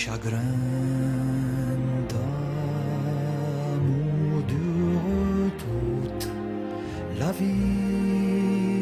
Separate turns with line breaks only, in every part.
chagrin d'amour dure toute la vie.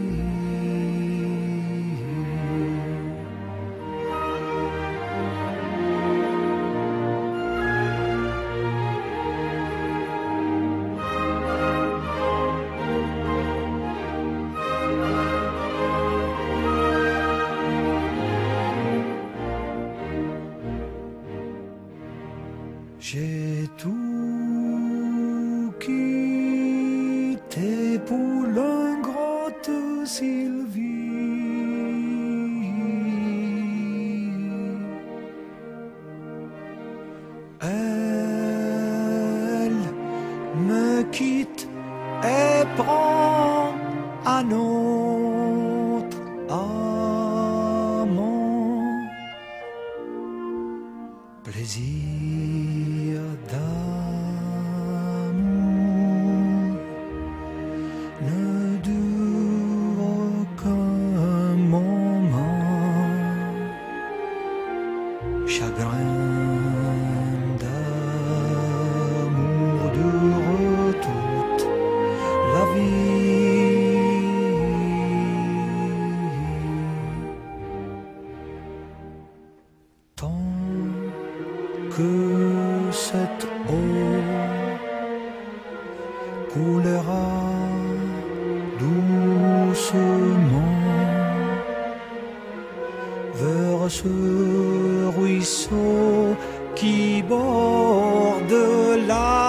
J'ai tout quitté pour l'ingrate Sylvie. Elle me quitte et prend un autre amant. Plaisir d'amour ne dure qu'un moment. Chagrin d'amour dure toute la vie. Tant que cette eau coulera doucement vers ce ruisseau qui borde la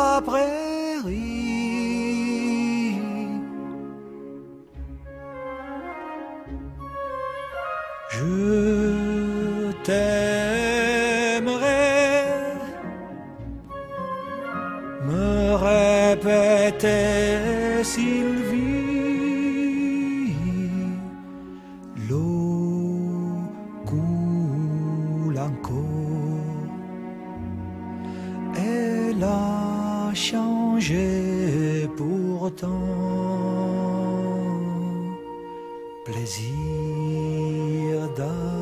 prairie. Je t'aimerai, me répétait Sylvie. L'eau coule encore, elle a changé pourtant. Plaisir d'amour